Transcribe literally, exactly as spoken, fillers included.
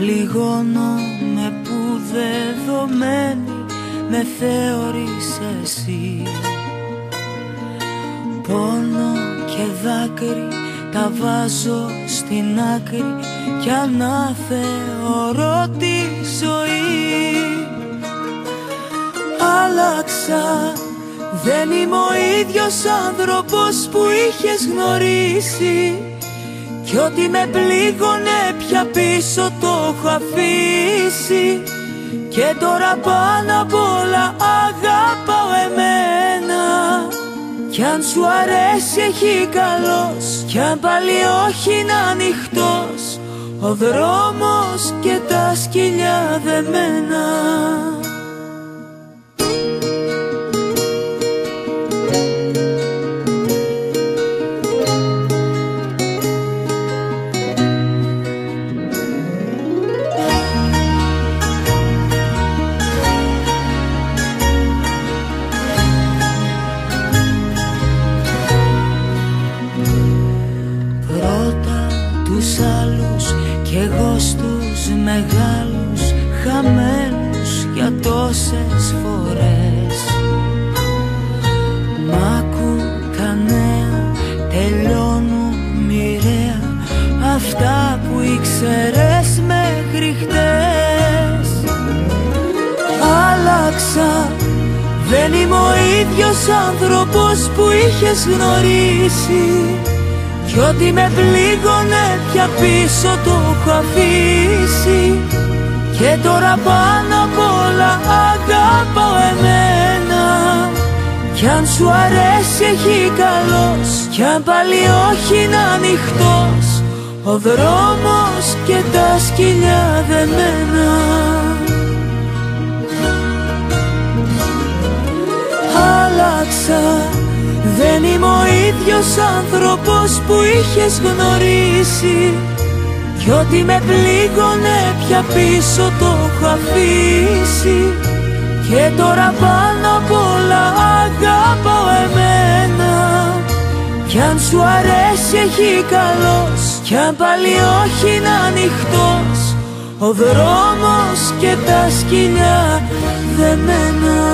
πληγώνομαι που δεδομένη με θεωρείς εσύ. Πόνο και δάκρυ τα βάζω στην άκρη κι αναθεωρώ τη ζωή. Άλλαξα, δεν είμαι ο ίδιος άνθρωπος που είχες γνωρίσει, κι ό,τι με πλήγωνε πια πίσω το έχω αφήσει. Και τώρα πάνω απ' όλα αγαπάω εμένα, κι αν σου αρέσει έχει καλός, κι αν πάλι όχι είναι ανοιχτός ο δρόμος και τα σκυλιά δεμένα. Τους άλλους κι εγώ στους μεγάλους, χαμένους για τόσες φορές. Μ' άκου κανένα, τελειώνουν μοιραία αυτά που ήξερες μέχρι χτες. Άλλαξα, δεν είμαι ο ίδιος άνθρωπος που είχες γνωρίσει, κι ό,τι με πλήγωνε πια πίσω το έχω αφήσει. Και τώρα πάνω απ' όλα αγαπάω εμένα, κι αν σου αρέσει έχει καλός, κι αν πάλι όχι είναι ανοιχτός ο δρόμος και τα σκυλιά δεμένα. Άλλαξα, δεν είμαι ο ίδιος άνθρωπος που είχες γνωρίσει, κι ό,τι με πλήγωνε πια πίσω το έχω αφήσει. Και τώρα πάνω απ' όλα αγαπάω εμένα, κι αν σου αρέσει έχει καλός, κι αν πάλι όχι είναι ανοιχτός ο δρόμος και τα σκυλιά δεμένα.